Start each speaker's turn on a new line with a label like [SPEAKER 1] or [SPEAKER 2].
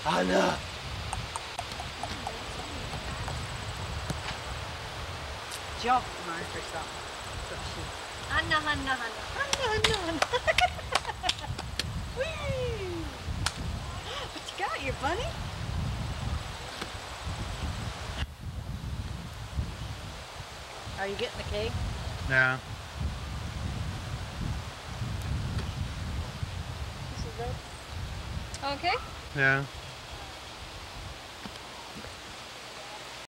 [SPEAKER 1] Hanna!
[SPEAKER 2] Jump on for something. So
[SPEAKER 3] Hanna, Hanna, Hanna.
[SPEAKER 2] Hanna. Whee! What you got, you bunny? Are you getting the cake?
[SPEAKER 4] Yeah.
[SPEAKER 3] Okay.
[SPEAKER 4] Yeah.